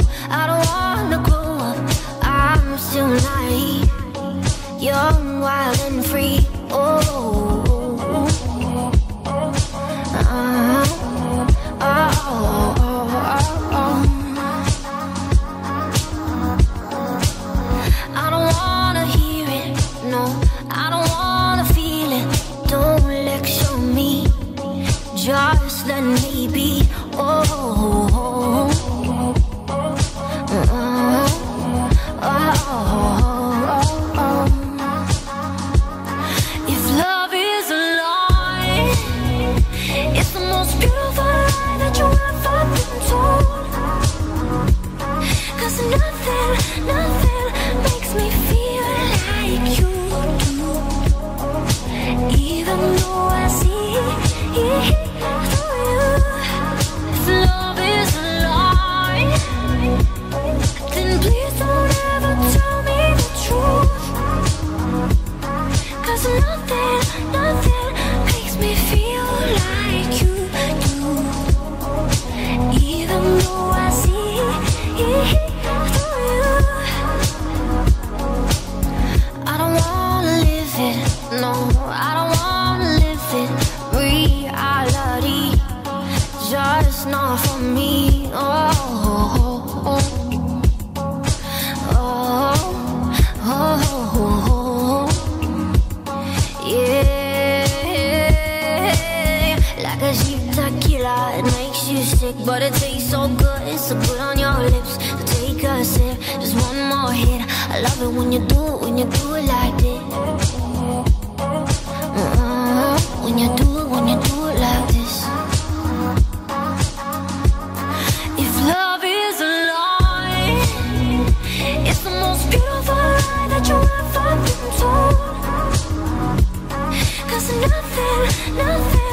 I don't wanna grow up, I'm still naive, young, wild and free. I don't wanna hear it, no, I don't wanna feel it. Don't lecture me, just let me be. If love is a lie, it's the most beautiful lie that you ever been told. 'Cause nothing makes me feel like you do. Even though I see through you. If love is a lie, then please don't ever tell me the truth. 'Cause nothing makes me feel like you do. Even though I see through you. I don't wanna live it, no, I don't wanna live it. Reality, just not for me. Yeah, like a cheap tequila, it makes you sick, but it tastes so good. So put on your lips, take a sip, just one more hit. I love it when you do it like this. When you do it like this. If love is a lie, it's the most beautiful lie that you ever been told. 'Cause nothing